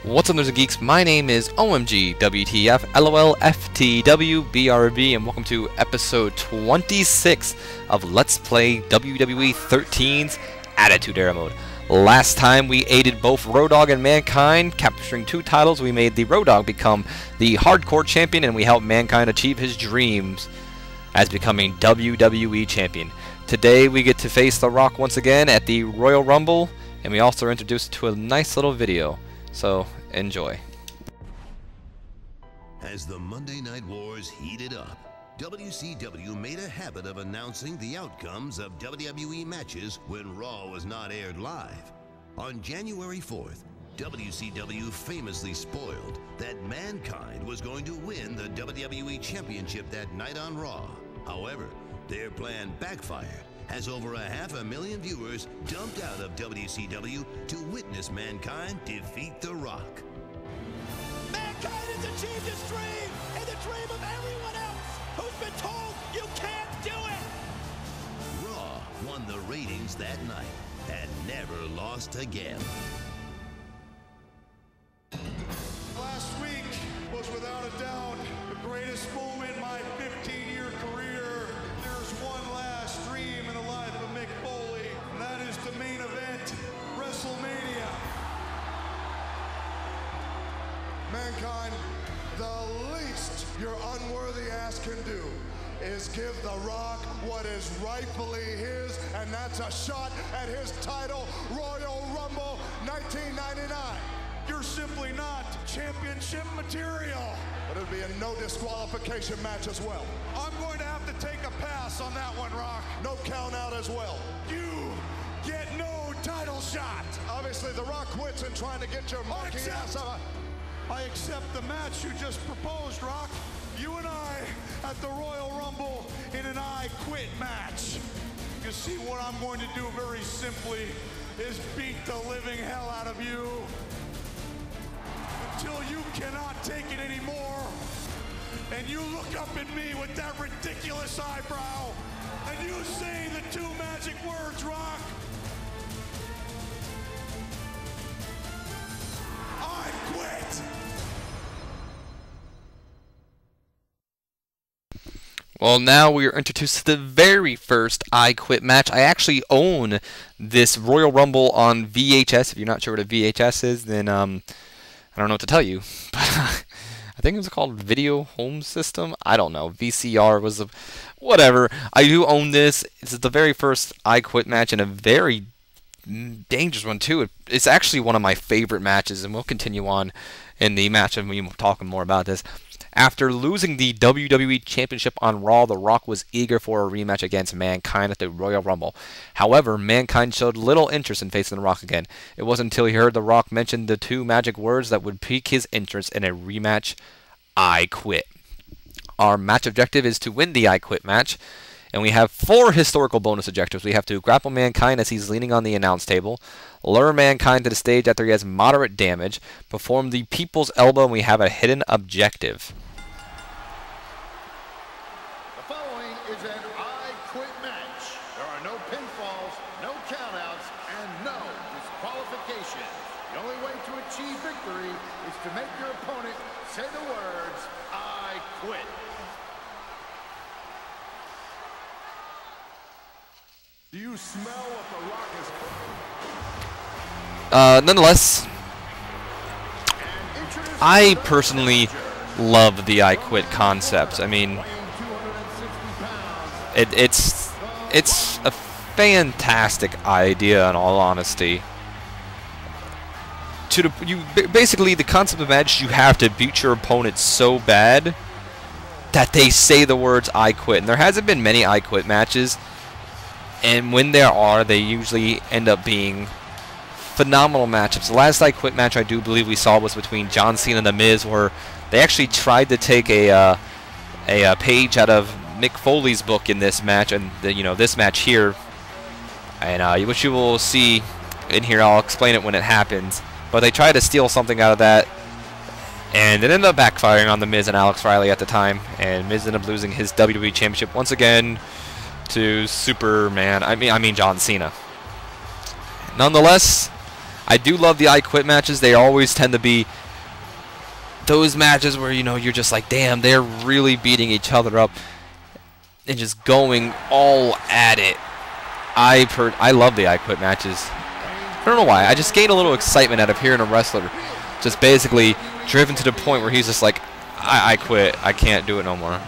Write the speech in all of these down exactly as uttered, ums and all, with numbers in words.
What's up, nerds and geeks? My name is O M G W T F LOL F T W B R B, and welcome to episode twenty-six of Let's Play W W E thirteen's Attitude Era Mode. Last time we aided both Road Dogg and Mankind, capturing two titles. We made the Road Dogg become the Hardcore Champion, and we helped Mankind achieve his dreams as becoming W W E Champion. Today we get to face The Rock once again at the Royal Rumble, and we also are introduced to a nice little video. So, enjoy. As the Monday Night Wars heated up, W C W made a habit of announcing the outcomes of W W E matches when Raw was not aired live. On January fourth, W C W famously spoiled that Mankind was going to win the W W E Championship that night on Raw. However, their plan backfired, as over a half a million viewers dumped out of W C W to witness Mankind defeat The Rock. Mankind has achieved his dream, and the dream of everyone else who's been told you can't do it! Raw won the ratings that night and never lost again. Last week was without a doubt the greatest moment in my fifteen-year career. There's one last dream in the life of Mick Foley, and that is the main event, WrestleMania. Mankind, the least your unworthy ass can do is give The Rock what is rightfully his, and that's a shot at his title, Royal Rumble nineteen ninety-nine. You're simply not championship material. But it'll be a no disqualification match as well. I'm going to have to take a pass on that one, Rock. No count out as well. You get no title shot. Obviously, The Rock quits in trying to get your monkey ass out. I accept the match you just proposed, Rock. You and I at the Royal Rumble in an I Quit match. You see, what I'm going to do very simply is beat the living hell out of you until you cannot take it anymore. And you look up at me with that ridiculous eyebrow, and you say the two magic words, Rock. I quit. Well, now we are introduced to the very first I Quit match. I actually own this Royal Rumble on V H S. If you're not sure what a V H S is, then um, I don't know what to tell you. But I think it was called Video Home System. I don't know. V C R was a whatever. I do own this. It's the very first I Quit match, and a very dangerous one too. It's actually one of my favorite matches, and we'll continue on in the match, and we'll be talking more about this. After losing the W W E Championship on Raw, The Rock was eager for a rematch against Mankind at the Royal Rumble. However, Mankind showed little interest in facing The Rock again. It wasn't until he heard The Rock mention the two magic words that would pique his interest in a rematch: I quit. Our match objective is to win the I Quit match, and we have four historical bonus objectives. We have to grapple Mankind as he's leaning on the announce table, lure Mankind to the stage after he has moderate damage, perform the People's Elbow, and we have a hidden objective. The following is an I Quit match. There are no pinfalls, no countouts, and no disqualifications. The only way to achieve victory is to make your opponent say the words, I quit. Do you smell what The Rock is cooking? Uh, nonetheless, I personally love the I Quit concept. I mean, it, it's it's a fantastic idea, in all honesty. To the, you basically, the concept of the match, you have to beat your opponent so bad that they say the words I quit. And there hasn't been many I Quit matches, and when there are, they usually end up being phenomenal matchups. The last I Quit match I do believe we saw was between John Cena and The Miz, where they actually tried to take a uh, a, a page out of Mick Foley's book in this match, and the, you know, this match here, and uh, which you will see in here. I'll explain it when it happens. But they tried to steal something out of that, and it ended up backfiring on The Miz and Alex Riley at the time, and Miz ended up losing his W W E Championship once again to Superman. I mean, I mean John Cena. Nonetheless, I do love the I Quit matches. They always tend to be those matches where, you know, you're just like, damn, they're really beating each other up and just going all at it. I per I love the I Quit matches. I don't know why. I just gain a little excitement out of hearing a wrestler just basically driven to the point where he's just like, I, I quit. I can't do it no more.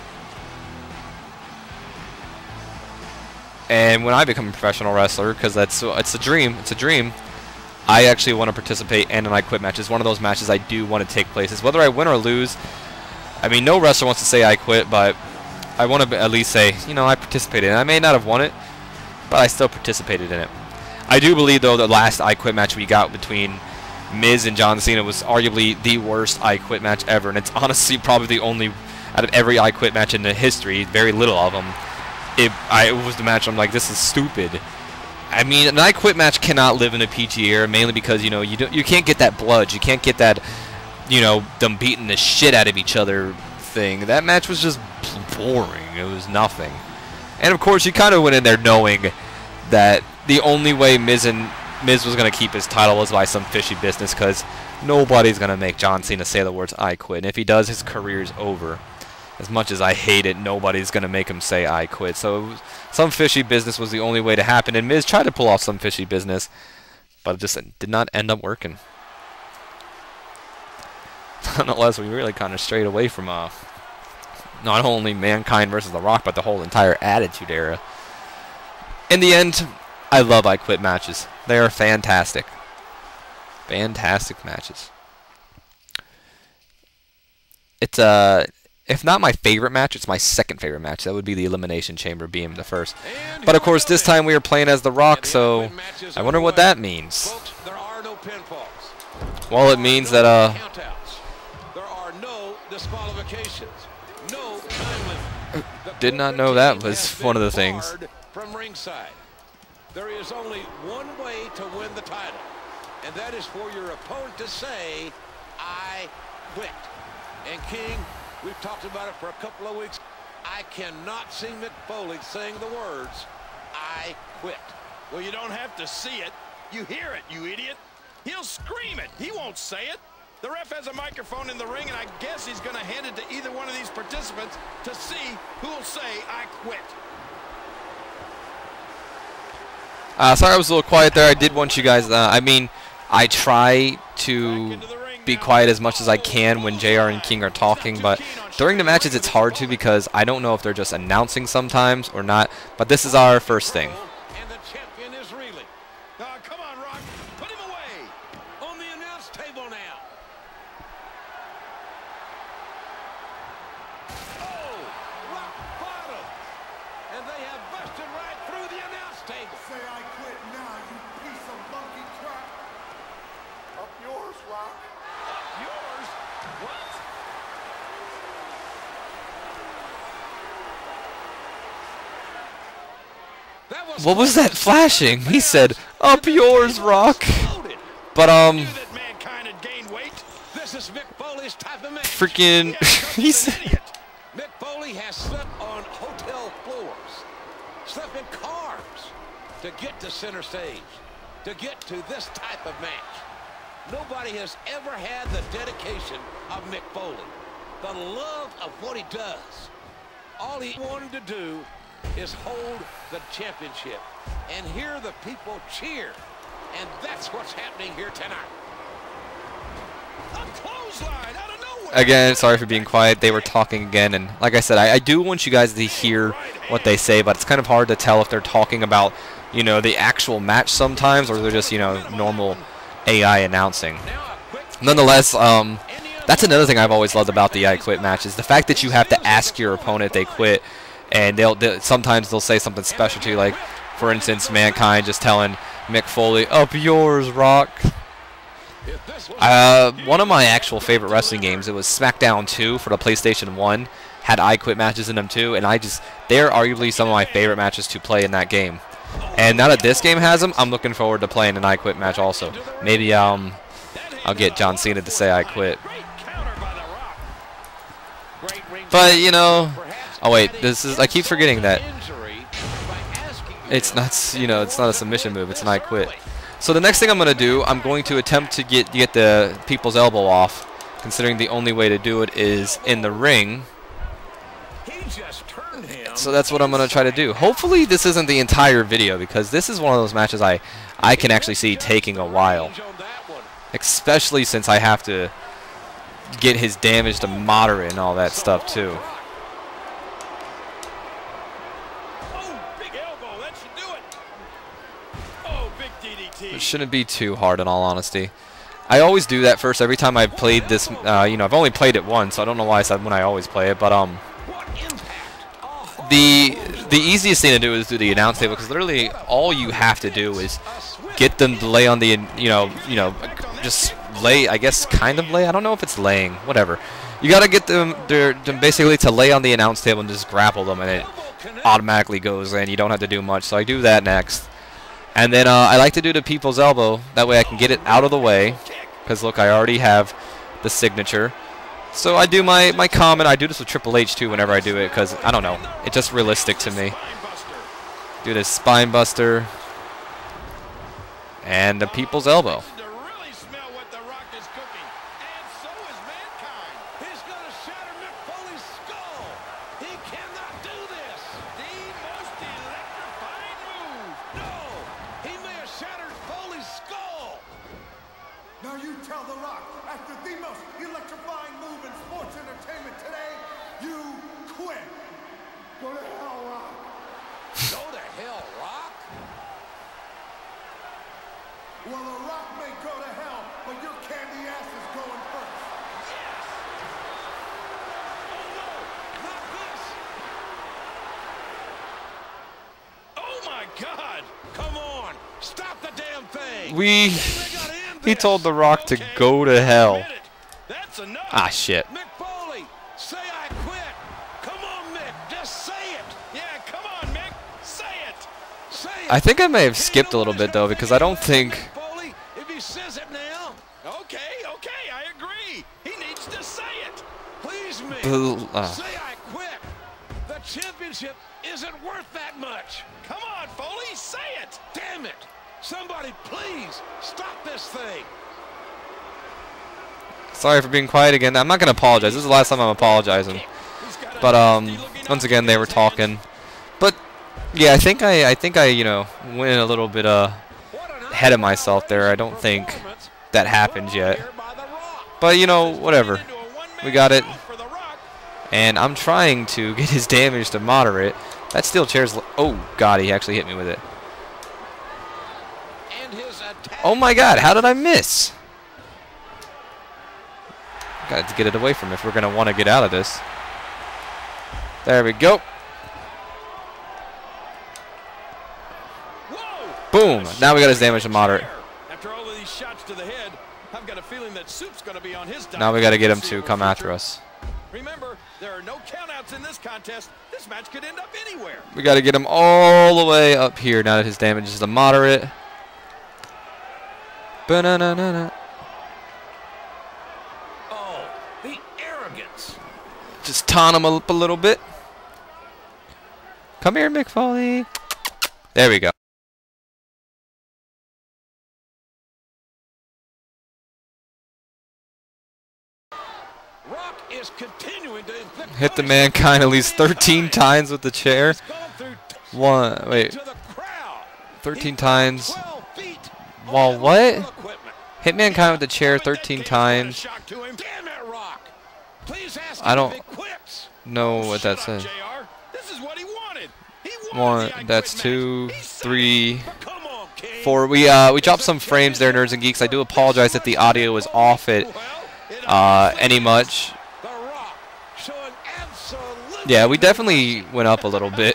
And when I become a professional wrestler, because that's it's a dream, it's a dream, I actually want to participate in an I Quit match. It's one of those matches I do want to take places. Whether I win or lose, I mean, no wrestler wants to say I quit, but I want to at least say, you know, I participated. And I may not have won it, but I still participated in it. I do believe, though, the last I Quit match we got between Miz and John Cena was arguably the worst I Quit match ever. And it's honestly probably the only, out of every I Quit match in the history, very little of them, it, I, it was the match I'm like, this is stupid. I mean, an I Quit match cannot live in a P G era, mainly because, you know, you don't, you can't get that blood. You can't get that, you know, them beating the shit out of each other thing. That match was just boring. It was nothing. And, of course, you kind of went in there knowing that the only way Miz, and, Miz was going to keep his title was by some fishy business, because nobody's going to make John Cena say the words I quit. And if he does, his career's over. As much as I hate it, nobody's going to make him say I quit. So it was, some fishy business was the only way to happen. And Miz tried to pull off some fishy business, but it just did not end up working. Nonetheless, we really kind of strayed away from uh, not only Mankind versus The Rock, but the whole entire Attitude Era. In the end, I love I Quit matches. They are fantastic. Fantastic matches. It's uh, if not my favorite match, it's my second favorite match. That would be the Elimination Chamber being the first. But of course, this time we are playing as The Rock, so I wonder what that means. Well, it means that uh, there are no disqualifications, no time limit. Did not know that was one of the things. From ringside, there is only one way to win the title, and that is for your opponent to say, I quit. And King, we've talked about it for a couple of weeks. I cannot see Mick Foley saying the words, I quit. Well, you don't have to see it. You hear it, you idiot. He'll scream it. He won't say it. The ref has a microphone in the ring, and I guess he's going to hand it to either one of these participants to see who will say, I quit. Uh, sorry I was a little quiet there. I did want you guys, uh, I mean, I try to be quiet as much as I can when J R and King are talking, but during the matches it's hard to, because I don't know if they're just announcing sometimes or not, but this is our first thing. And the champion is reeling. Uh, come on, Rock. Put him away. On the announce table now. Oh, rock bottom. And they have busted right through the announce table. Say I quit now, you piece of monkey crap. Up yours, Rock. Yours? What? That was What was that flashing? He said, up yours, Rock. But, um, Knew that Mankind had gained weight. This is Mick Foley's type of match. freaking, he He's said, an idiot. Mick Foley has slept on hotel floors, slept in cars to get to center stage, to get to this type of match. Nobody has ever had the dedication of Mick Foley, the love of what he does. All he wanted to do is hold the championship and hear the people cheer. And that's what's happening here tonight. A clothesline out of nowhere. again, sorry for being quiet. They were talking again, and like I said, I, I do want you guys to hear what they say, but it's kind of hard to tell if they're talking about, you know, the actual match sometimes, or they're just, you know, normal A I announcing. Nonetheless, um, that's another thing I've always loved about the I Quit matches, the fact that you have to ask your opponent if they quit, and they'll, they'll sometimes they'll say something special to you, like, for instance, Mankind just telling Mick Foley, up yours, Rock. Uh, one of my actual favorite wrestling games, it was SmackDown two for the PlayStation one, had I Quit matches in them too, and I just, they're arguably some of my favorite matches to play in that game. And now that this game has them, I'm looking forward to playing an I Quit match also. Maybe um, I'll get John Cena to say I quit. But, you know, oh wait, this is, I keep forgetting that it's not, you know, it's not a submission move, it's an I Quit. So the next thing I'm going to do, I'm going to attempt to get get the people's elbow off, considering the only way to do it is in the ring. So that's what I'm going to try to do. Hopefully this isn't the entire video, because this is one of those matches I, I can actually see taking a while. Especially since I have to get his damage to moderate and all that stuff too. It shouldn't be too hard, in all honesty. I always do that first every time I've played this. Uh, you know, I've only played it once, so I don't know why I said when I always play it. But um, the the easiest thing to do is do the announce table, because literally all you have to do is get them to lay on the, you know, you know, just lay. I guess kind of lay. I don't know if it's laying. Whatever. You got to get them, them basically to lay on the announce table and just grapple them, and it automatically goes in. You don't have to do much. So I do that next. And then uh, I like to do the people's elbow. That way I can get it out of the way. Because, look, I already have the signature. So I do my, my common. I do this with Triple H, too, whenever I do it. Because, I don't know. It's just realistic to me. Do this spine buster. And the people's elbow. Now you tell The Rock, after the most electrifying move in sports entertainment today, you quit. Go to hell, Rock. Go to hell, Rock? Well, The Rock may go to hell, but your candy ass is going first. Yes! Oh, no, not this. Oh, my God. Come on. Stop the damn thing. We... He told The Rock to go to hell. Ah, shit. Mick Foley, say I quit. Come on, Mick, just say it. Yeah, come on, Mick, say it. Say it. I think I may have skipped a little bit, though, because I don't think... Foley, if he says it now. Okay, okay, I agree. He needs to say it. Please, Mick, uh. say I quit. The championship isn't worth that much. Come on, Foley, say it. Damn it. Somebody, please, stop this thing. Sorry for being quiet again. I'm not going to apologize. This is the last time I'm apologizing. But, um, once again, they were talking. But, yeah, I think I, I think I, you know, went a little bit, uh, ahead of myself there. I don't think that happened yet. But, you know, whatever. We got it. And I'm trying to get his damage to moderate. That steel chair's... Oh, God, he actually hit me with it. Oh my God, how did I miss? Got to get it away from him if we're going to want to get out of this. There we go. Boom. Now we got his damage to moderate. After all of these shots to the head, I've got a feeling that Soup's going to be on his now we got to get him to come after us. Remember, there are no countouts in this contest. This match could end up anywhere. We got to get him all the way up here now that his damage is to moderate. Ba-na-na-na-na. Oh, the arrogance. Just taunt him up a little bit. Come here, Mick Foley. There we go. Rock is continuing to hit the Mankind at least thirteen times with the chair. One, wait, thirteen times. Well, what? Hit Mankind with the chair thirteen times. I don't know what that says. One, that's two, three, four. We uh we dropped some frames there, nerds and geeks. I do apologize if the audio is off it uh any much. Yeah, we definitely went up a little bit.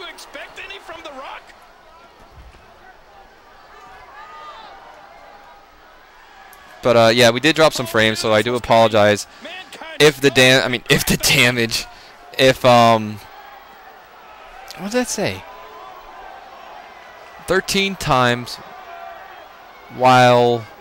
But uh, yeah, we did drop some frames, so I do apologize if the dam. I mean, if the damage, if um, what did that say? Thirteen times, while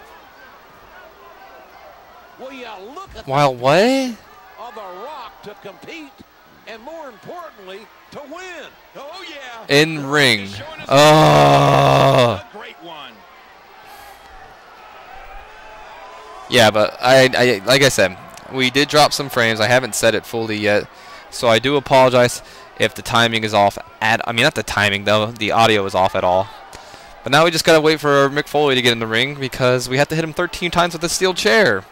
while what? To compete, and more importantly, to win. Oh yeah. In ring. Oh. Yeah, but I, I, like I said, we did drop some frames. I haven't said it fully yet, so I do apologize if the timing is off. At I mean, not the timing though. The audio is off at all. But now we just gotta wait for Mick Foley to get in the ring because we have to hit him thirteen times with a steel chair.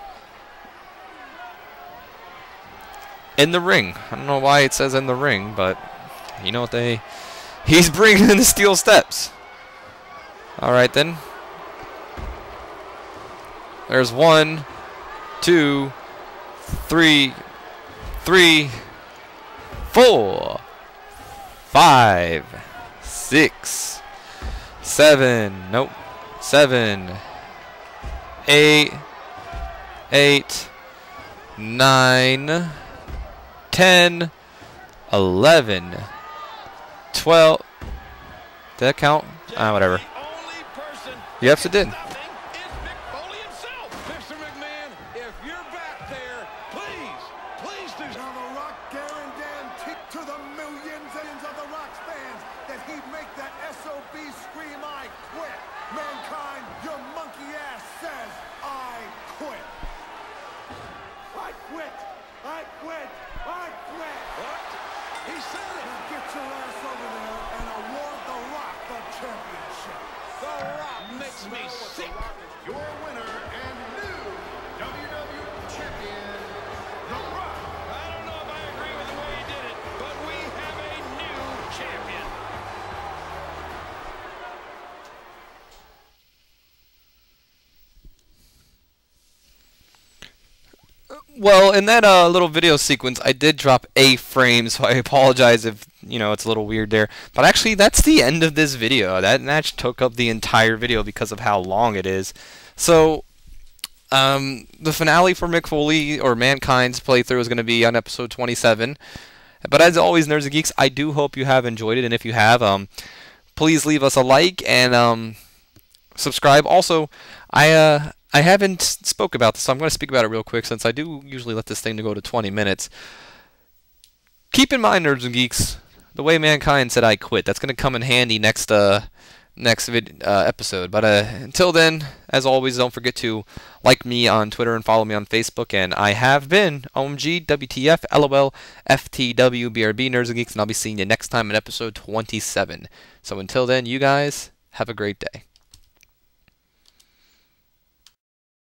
In the ring. I don't know why it says in the ring, but you know what they... He's bringing in the steel steps. Alright then. There's one, two, three, three, four, five, six, seven, nope, seven, eight, eight, nine, ten, eleven, twelve. Did that count? Ah, whatever. Yes, it did. Mister McMahon, if you're back there, please, please do Now The Rock guaranteed to the millions and millions of The Rock's fans that he'd make that S O B scream, "I quit." Mankind, your monkey ass says, "I quit." I quit. I quit. I quit. What? He said it. Now get your ass over there and award The Rock the championship. The Rock makes me sick. Your winner and new W W E champion, The Rock. I don't know if I agree with the way he did it, but we have a new champion. Well, in that uh, little video sequence, I did drop a frame, so I apologize if, you know, it's a little weird there. But actually, that's the end of this video. That match took up the entire video because of how long it is. So, um, the finale for Mick Foley, or Mankind's playthrough, is going to be on episode twenty-seven. But as always, Nerds and Geeks, I do hope you have enjoyed it. And if you have, um, please leave us a like and um, subscribe. Also, I... Uh, I haven't spoke about this, so I'm going to speak about it real quick since I do usually let this thing to go to twenty minutes. Keep in mind, Nerds and Geeks, the way Mankind said I quit. That's going to come in handy next uh, next vid uh, episode. But uh, until then, as always, don't forget to like me on Twitter and follow me on Facebook. And I have been O M G, W T F, LOL, F T W, B R B, Nerds and Geeks, and I'll be seeing you next time in episode twenty-seven. So until then, you guys, have a great day.